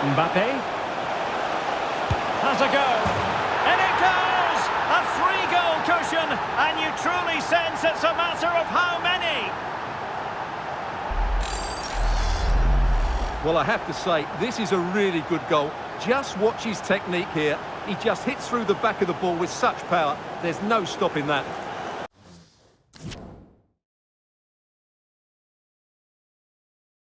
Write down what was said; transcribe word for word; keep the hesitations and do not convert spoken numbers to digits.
Mbappe has a go. And it goes! A three-goal cushion, and you truly sense it's a matter of how many. Well, I have to say, this is a really good goal. Just watch his technique here. He just hits through the back of the ball with such power. There's no stopping that.